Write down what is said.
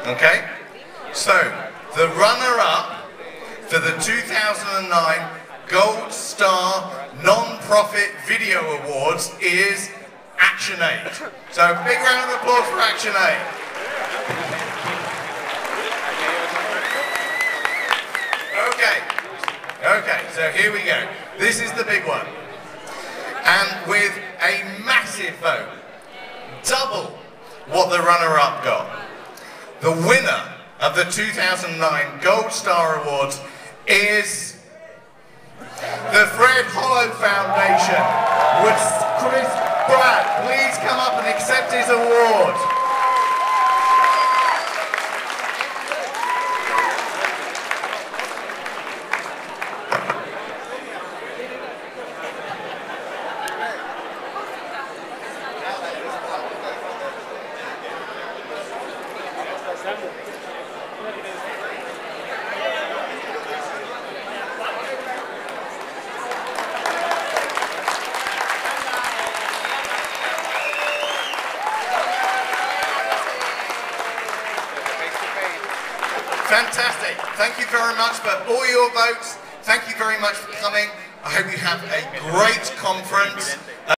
Okay? So, the runner-up for the 2009 Gold Star Non-Profit Video Awards is Action Aid. So, big round of applause for Action Aid. Okay, so here we go. This is the big one. And with a massive vote, double what the runner-up got, the winner of the 2009 Gold Star Awards is the Fred Holland Foundation. Would Chris Pratt please come up and accept his award? Fantastic. Thank you very much for all your votes. Thank you very much for coming. I hope you have a great conference.